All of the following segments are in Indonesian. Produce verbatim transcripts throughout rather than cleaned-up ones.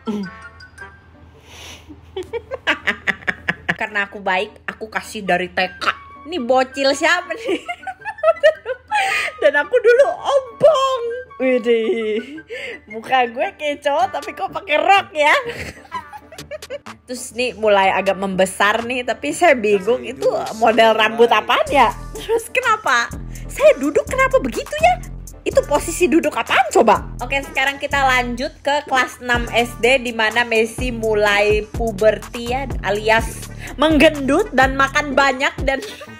Karena aku baik, aku kasih dari T K. Ini bocil siapa nih? Dan aku dulu ompong. Widih, muka gue kayak cowok tapi kok pakai rok ya. Terus nih mulai agak membesar nih, tapi saya bingung itu model rambut apaan ya. Terus kenapa saya duduk kenapa begitu ya? Itu posisi duduk apaan coba? Oke, sekarang kita lanjut ke kelas enam S D, di mana Messi mulai puberti ya, alias menggendut dan makan banyak dan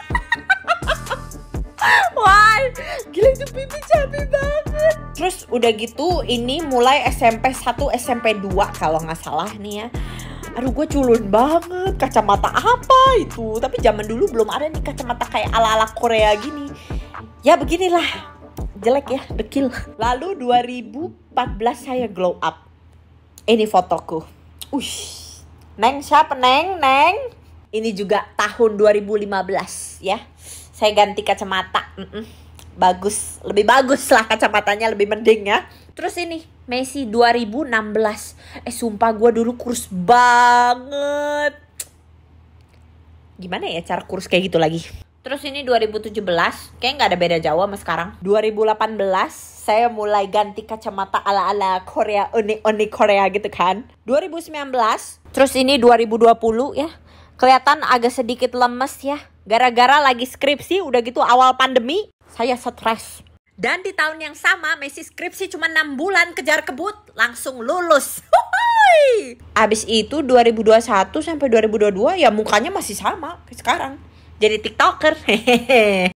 wah, gila itu pipi cabi banget. Terus udah gitu ini mulai S M P satu, S M P dua kalau nggak salah nih ya. Aduh, gue culun banget. Kacamata apa itu? Tapi zaman dulu belum ada nih kacamata kayak ala-ala Korea gini. Ya beginilah, jelek ya, dekil. Lalu dua ribu empat belas saya glow up. Ini fotoku. Ush, Neng siapa Neng? Neng. Ini juga tahun dua ribu lima belas ya. Saya ganti kacamata. Mm-mm. Bagus, lebih bagus lah kacamatanya, lebih mending ya. Terus ini Messi dua ribu enam belas. Eh sumpah gue dulu kurus banget. Gimana ya cara kurus kayak gitu lagi? Terus ini dua ribu tujuh belas, kayak gak ada beda jauh sama sekarang. dua ribu delapan belas saya mulai ganti kacamata ala-ala Korea, unik-unik Korea gitu kan. dua ribu sembilan belas, terus ini dua ribu dua puluh ya. Kelihatan agak sedikit lemes ya. Gara-gara lagi skripsi, udah gitu awal pandemi, saya stres. Dan di tahun yang sama, Messi skripsi cuma enam bulan kejar kebut, langsung lulus. Abis itu dua ribu dua puluh satu sampai dua ribu dua puluh dua ya mukanya masih sama kayak sekarang. Jadi TikToker. Hehehe.